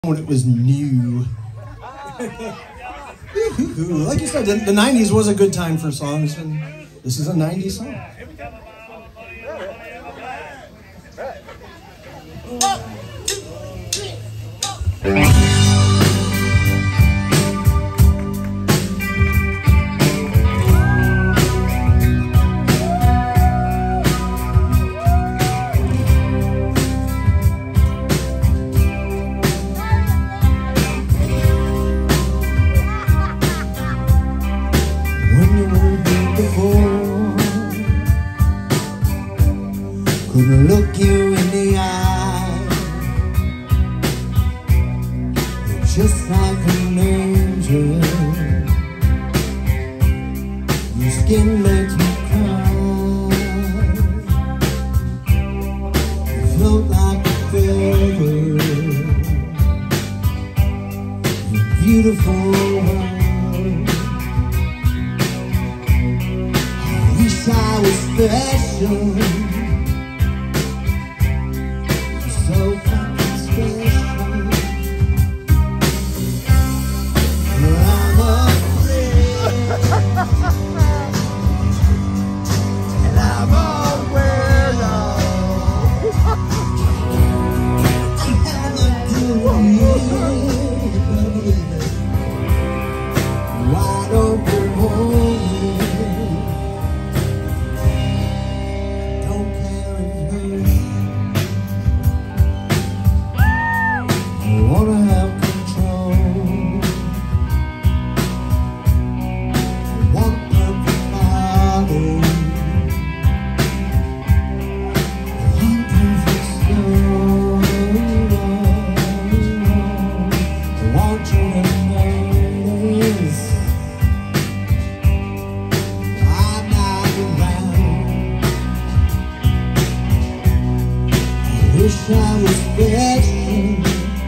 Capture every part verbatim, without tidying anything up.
when it was new. Like you said, the, the nineties was a good time for songs, and this is a nineties song. Couldn't look you in the eye, you're just like an angel. Your skin makes me cry. You float like a feather. You're beautiful. I wish I was special. So fucking special. I'm afraid, and I'm a weirdo. I'm doing it. Wide open home. Don't care if it hurts. I wanna have control. I want perfect body. I want perfect soul. I want you to notice I'm not around. I wish I was special.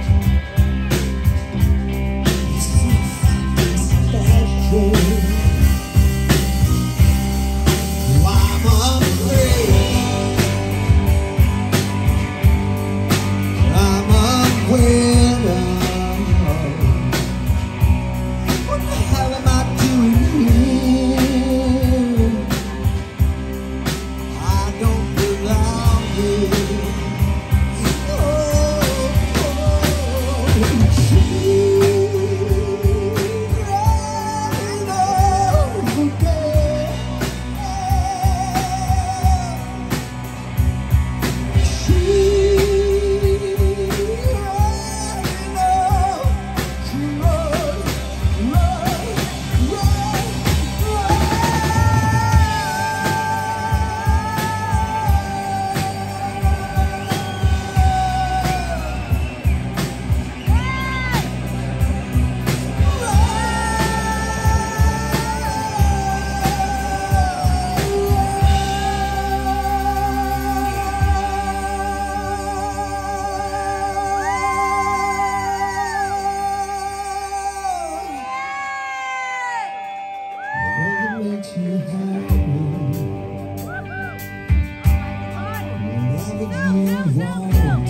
You have me whenever you want.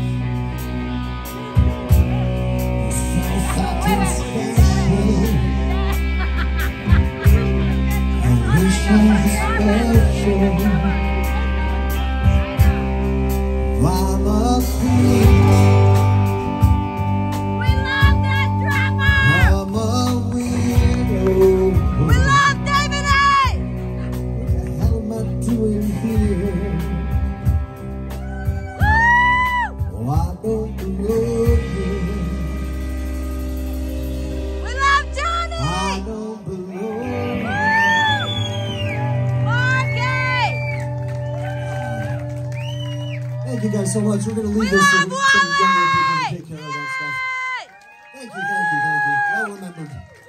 You're so fucking special. I wish I was special. I'm a queen. We love that drama. I'm a weirdo. We love doing here? Oh, I don't belong here. We love Johnny. I don't belong Marky. Thank you guys so much. We're going to leave We this to some love younger people to take care of that stuff. Thank you, thank you, thank you. Well remembered.